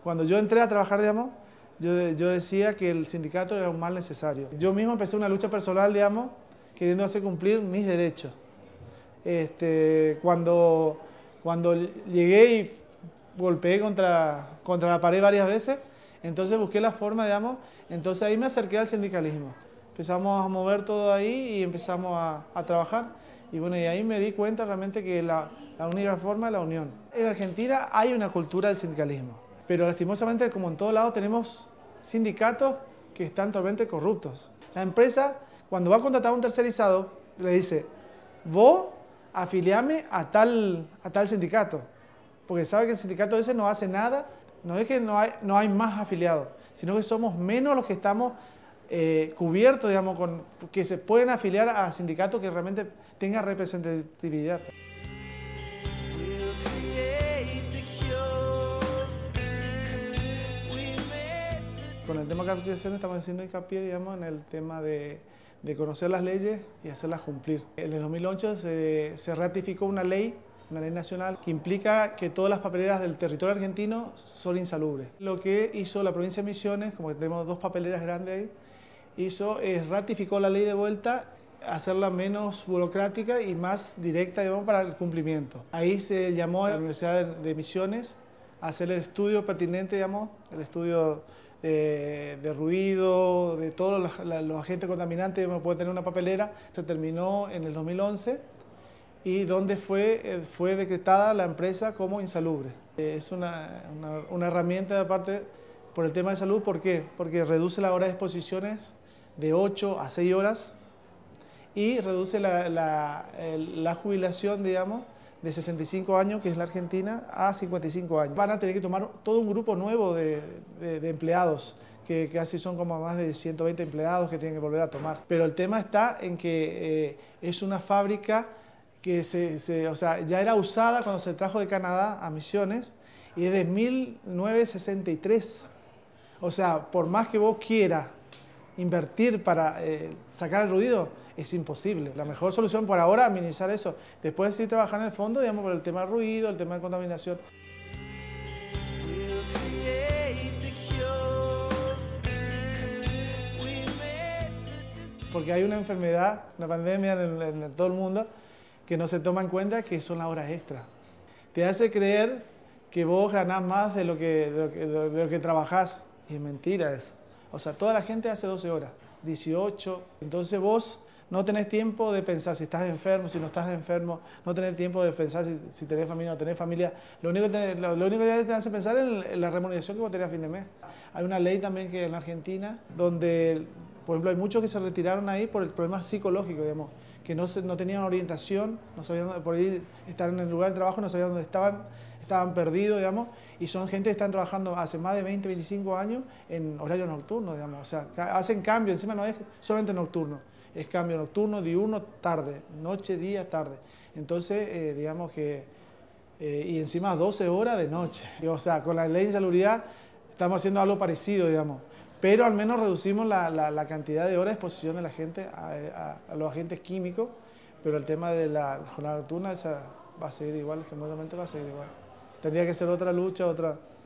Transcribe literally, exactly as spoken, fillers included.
Cuando yo entré a trabajar, digamos, yo, yo decía que el sindicato era un mal necesario. Yo mismo empecé una lucha personal, digamos, queriendo hacer cumplir mis derechos. Este, cuando, cuando llegué y golpeé contra, contra la pared varias veces, entonces busqué la forma, digamos, entonces ahí me acerqué al sindicalismo. Empezamos a mover todo ahí y empezamos a, a trabajar. Y bueno, y ahí me di cuenta realmente que la, la única forma es la unión. En Argentina hay una cultura del sindicalismo, pero lastimosamente, como en todo lado, tenemos sindicatos que están totalmente corruptos. La empresa, cuando va a contratar a un tercerizado, le dice, vos afiliame a tal, a tal sindicato, porque sabe que el sindicato ese no hace nada, no es que no hay, no hay más afiliados, sino que somos menos los que estamos eh, cubiertos, digamos, con, que se pueden afiliar a sindicatos que realmente tengan representatividad. Con el tema de capacitación estamos haciendo hincapié, digamos, en el tema de, de conocer las leyes y hacerlas cumplir. En el dos mil ocho se, se ratificó una ley, una ley nacional, que implica que todas las papeleras del territorio argentino son insalubres. Lo que hizo la provincia de Misiones, como que tenemos dos papeleras grandes ahí, hizo es ratificó la ley de vuelta, hacerla menos burocrática y más directa, digamos, para el cumplimiento. Ahí se llamó a la Universidad de, de Misiones a hacer el estudio pertinente, digamos, el estudio De, de ruido, de todos los, los agentes contaminantes que uno puede tener una papelera. Se terminó en el dos mil once y donde fue, fue decretada la empresa como insalubre. Es una, una, una herramienta aparte por el tema de salud. ¿Por qué? Porque reduce la hora de exposiciones de ocho a seis horas y reduce la, la, la jubilación, digamos, de sesenta y cinco años, que es la Argentina, a cincuenta y cinco años. Van a tener que tomar todo un grupo nuevo de, de, de empleados, que casi son como más de ciento veinte empleados que tienen que volver a tomar. Pero el tema está en que eh, es una fábrica que se, se, o sea, ya era usada cuando se trajo de Canadá a Misiones y es de mil novecientos sesenta y tres. O sea, por más que vos quieras invertir para eh, sacar el ruido, es imposible. La mejor solución por ahora es minimizar eso. Después sí trabajar en el fondo, digamos, por el tema del ruido, el tema de contaminación. Porque hay una enfermedad, una pandemia en, en, en todo el mundo que no se toma en cuenta, que son las horas extras. Te hace creer que vos ganás más de lo que, de lo que, de lo que trabajás. Y es mentira eso. O sea, toda la gente hace doce horas, dieciocho. Entonces vos no tenés tiempo de pensar si estás enfermo, si no estás enfermo, no tenés tiempo de pensar si, si tenés familia o no tenés familia. Lo único, que te, lo, lo único que te hace pensar es en la remuneración que vos tenés a fin de mes. Hay una ley también que en Argentina, donde, por ejemplo, hay muchos que se retiraron ahí por el problema psicológico, digamos, que no, se, no tenían orientación, no sabían por ahí estar en el lugar de trabajo, no sabían dónde estaban, estaban perdidos, digamos, y son gente que están trabajando hace más de veinte, veinticinco años en horario nocturno, digamos, o sea, hacen cambio, encima no es solamente nocturno. Es cambio nocturno, diurno, tarde, noche, día, tarde. Entonces, eh, digamos que, eh, y encima doce horas de noche. O sea, con la ley de insalubridad estamos haciendo algo parecido, digamos. Pero al menos reducimos la, la, la cantidad de horas de exposición de la gente a, a, a los agentes químicos, pero el tema de la jornada nocturna esa va a seguir igual, seguramente va a seguir igual. Tendría que ser otra lucha, otra...